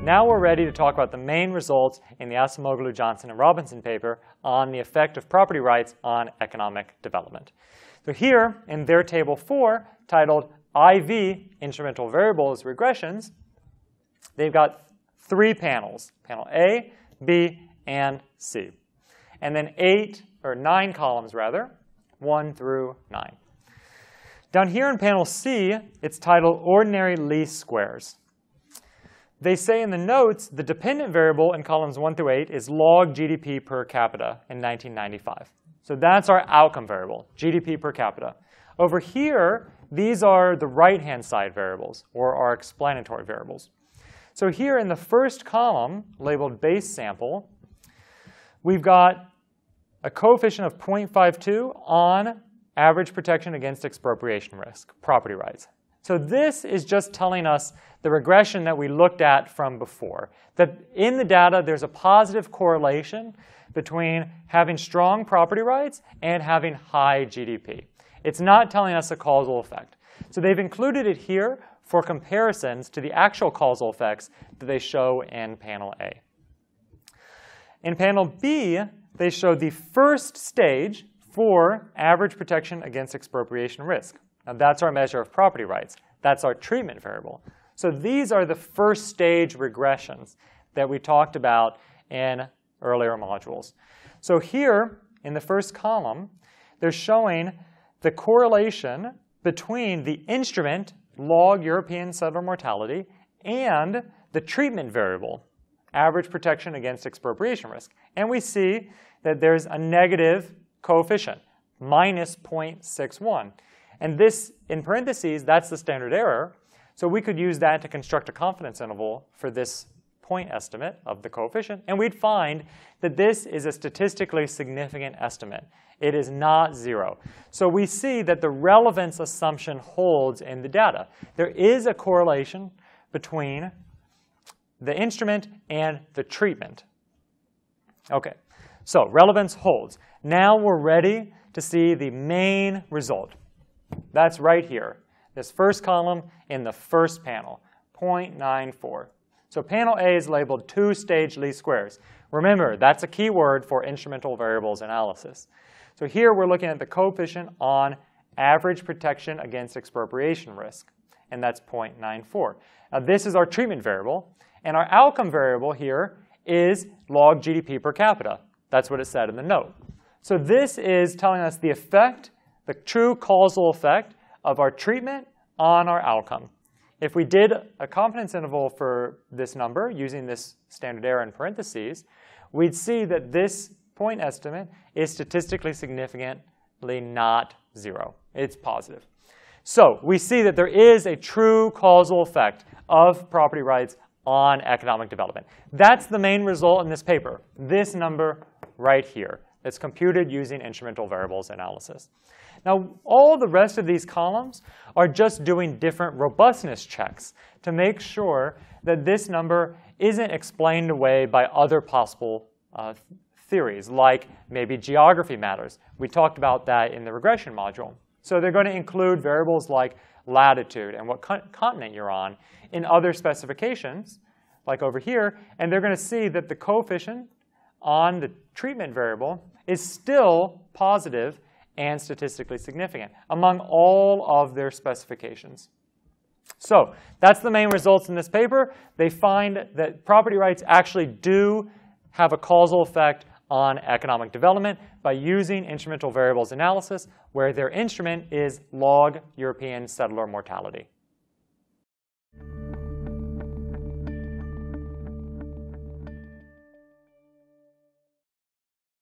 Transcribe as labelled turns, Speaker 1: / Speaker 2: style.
Speaker 1: Now we're ready to talk about the main results in the Acemoglu, Johnson, and Robinson paper on the effect of property rights on economic development. So here, in their table 4, titled IV, Instrumental Variables Regressions, they've got 3 panels, panel A, B, and C. And then 9 columns rather, 1 through 9. Down here in panel C, it's titled Ordinary Least Squares. They say in the notes the dependent variable in columns 1 through 8 is log GDP per capita in 1995. So that's our outcome variable, GDP per capita. Over here, these are the right-hand side variables, or our explanatory variables. So here in the first column, labeled base sample, we've got a coefficient of 0.52 on average protection against expropriation risk, property rights. So this is just telling us the regression that we looked at from before, that in the data there's a positive correlation between having strong property rights and having high GDP. It's not telling us a causal effect. So they've included it here for comparisons to the actual causal effects that they show in panel A. In panel B, they show the first stage for average protection against expropriation risk. Now that's our measure of property rights. That's our treatment variable. So these are the first stage regressions that we talked about in earlier modules. So here in the first column, they're showing the correlation between the instrument, log European settler mortality, and the treatment variable, average protection against expropriation risk. And we see that there's a negative coefficient, minus 0.61. And this, in parentheses, that's the standard error. So we could use that to construct a confidence interval for this point estimate of the coefficient. And we'd find that this is a statistically significant estimate. It is not 0. So we see that the relevance assumption holds in the data. There is a correlation between the instrument and the treatment. OK, so relevance holds. Now we're ready to see the main result. That's right here, this first column in the first panel, 0.94. So panel A is labeled two-stage least squares. Remember, that's a keyword for instrumental variables analysis. So here we're looking at the coefficient on average protection against expropriation risk, and that's 0.94. Now this is our treatment variable, and our outcome variable here is log GDP per capita. That's what it said in the note. So this is telling us the effect, the true causal effect of our treatment on our outcome. If we did a confidence interval for this number using this standard error in parentheses, we'd see that this point estimate is statistically significantly not 0. It's positive. So we see that there is a true causal effect of property rights on economic development. That's the main result in this paper, this number right here. It's computed using instrumental variables analysis. Now, all the rest of these columns are just doing different robustness checks to make sure that this number isn't explained away by other possible theories, like maybe geography matters. We talked about that in the regression module. So they're going to include variables like latitude and what continent you're on in other specifications, like over here, and they're going to see that the coefficient on the treatment variable is still positive and statistically significant among all of their specifications. So that's the main results in this paper. They find that property rights actually do have a causal effect on economic development by using instrumental variables analysis, where their instrument is log European settler mortality.